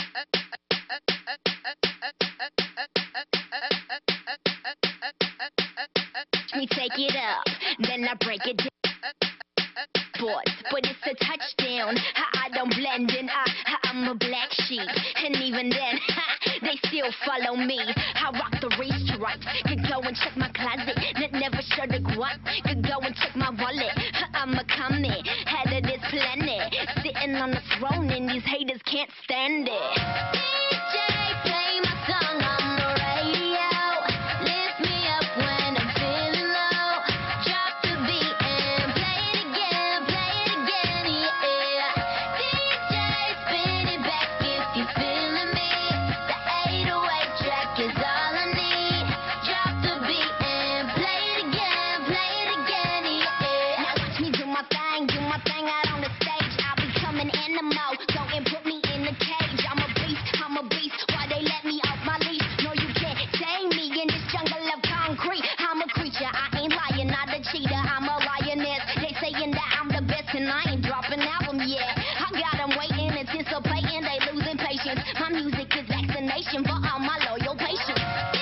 Me take it up, then I break it down. But it's a touchdown. I don't blend in. I'm a black sheep, and even then, they still follow me. I rock the race stripes. Could go and check my closet. Never show the guap. Could go and check my wallet. I'm a comet, head of this planet, sitting on the throne, and these haters can't stand it. DJ, play my song on the radio. Lift me up when I'm feeling low. Drop the beat and play it again, yeah. DJ, spin it back if you're feeling me. The 808 track is all I need. Drop the beat and play it again, yeah. Now watch me do my thing out on the stage. I'll become an animal, go and put me in the cage. I'm a beast, why they let me off my leash? No, you can't tame me in this jungle of concrete. I'm a creature, I ain't lying, not a cheater. I'm a lioness, they saying that I'm the best and I ain't dropping album yet. I got them waiting, anticipating, they losing patience. My music is vaccination for all my loyal patients.